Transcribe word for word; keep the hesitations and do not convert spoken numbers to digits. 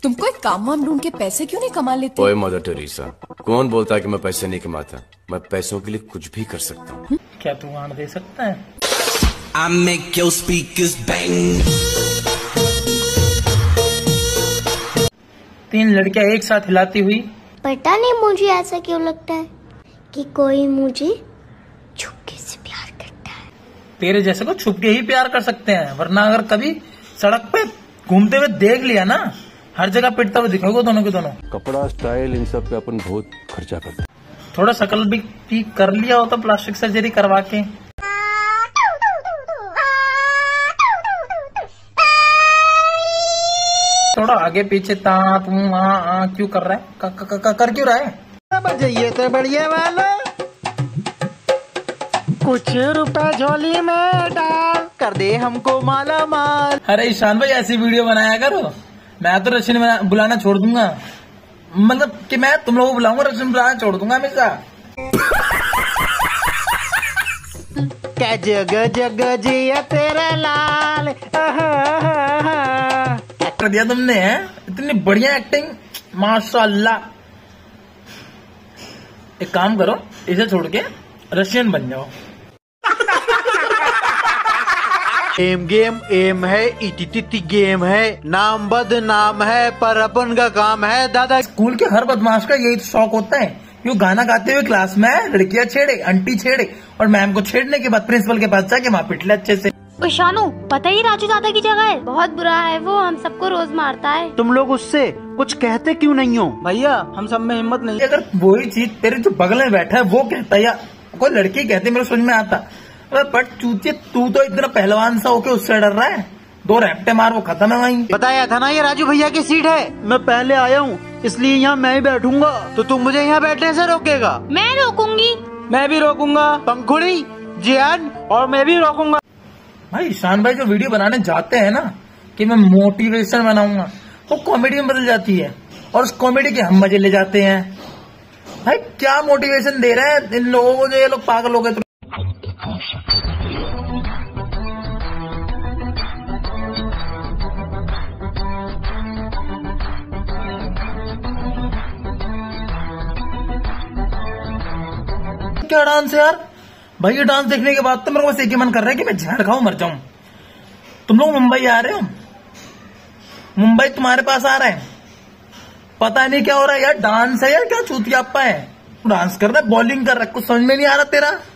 तुमको एक काम वाम ढूंढ के पैसे क्यों नहीं कमा लेते? ओए मदर टेरेसा, कौन बोलता है कि मैं पैसे नहीं कमाता? मैं पैसों के लिए कुछ भी कर सकता हूँ। क्या तू आण दे सकता है? I make your speakers bang. तीन लड़कियां एक साथ हिलाती हुई। पता नहीं मुझे ऐसा क्यों लगता है कि कोई मुझे छुपके से प्यार करता है। तेरे जैसे को छुपके ही प्यार कर सकते हैं, वरना अगर कभी सड़क पे घूमते हुए देख लिया ना, हर जगह पिटता हुआ दिखोगे दोनों के दोनों। कपड़ा, स्टाइल, इन सब पे अपन बहुत खर्चा करते हैं। थोड़ा शकल भी, भी कर लिया हो तो प्लास्टिक सर्जरी करवा के। थोड़ा आगे पीछे ता तू वहाँ आ क्यों कर रहा है? क, क, क, क, कर क्यों रहा है? बजाइए तो बढ़िया वाला, कुछ रुपए झोली में डाल कर दे हमको माला माल। अरे ईशान भाई ऐसी वीडियो बनाया करो, मैं तो रशियन बुलाना छोड़ दूंगा। मतलब कि मैं तुम लोगों को बुलाऊंगा, रशियन बुलाना छोड़ दूंगा हमेशा। क्या जग जग जिया तेरा लाल, क्या कर दिया तुमने है? इतनी बढ़िया एक्टिंग, माशाल्लाह। एक काम करो, इसे छोड़ के रशियन बन जाओ। एम गेम एम है, इटी गेम है, नाम बद नाम है, पर अपन का काम है दादा। स्कूल के हर बदमाश का यही तो शौक होता है, यूँ गाना गाते हुए क्लास में लड़कियां छेड़े, आंटी छेड़े, और मैम को छेड़ने के बाद प्रिंसिपल के पास जाके वहाँ पिट ले अच्छे से। शानू, पता ही राजू दादा की जगह है, बहुत बुरा है वो, हम सबको रोज मारता है। तुम लोग उससे कुछ कहते क्यों नहीं हो? भैया हम सब में हिम्मत नहीं। अगर वही चीज तेरे जो बगल में बैठा है वो कहता या कोई लड़की कहती, मेरे समझ में आता। बट चूतिए, तू तो इतना पहलवान सा होके उससे डर रहा है, दो रैप्टे मार वो खत्म है वहीं। बताया था ना ये राजू भैया की सीट है, मैं पहले आया हूँ इसलिए यहाँ मैं ही बैठूंगा, तो तुम मुझे यहाँ बैठने से रोकेगा? मैं रोकूंगी। मैं भी रोकूंगा। पंखुड़ी, जियान और मैं भी रोकूंगा। भाई ईशान भाई जो वीडियो बनाने जाते हैं ना कि मैं मोटिवेशन बनाऊंगा, वो कॉमेडी में बदल जाती है, और उस कॉमेडी के हम मजे ले जाते हैं। भाई क्या मोटिवेशन दे रहे हैं इन लोगों को, जो ये लोग पागल हो गए। क्या डांस है यार भाई, ये डांस देखने के बाद तो मेरे को बस एक ही मन कर रहा है कि मैं जहर खाऊं, मर जाऊं। तुम लोग मुंबई आ रहे हो, मुंबई तुम्हारे पास आ रहा है, पता नहीं क्या हो रहा है यार। डांस है यार क्या चूतियाप्पा है, डांस कर रहा है, बॉलिंग कर रहा है, कुछ समझ में नहीं आ रहा तेरा।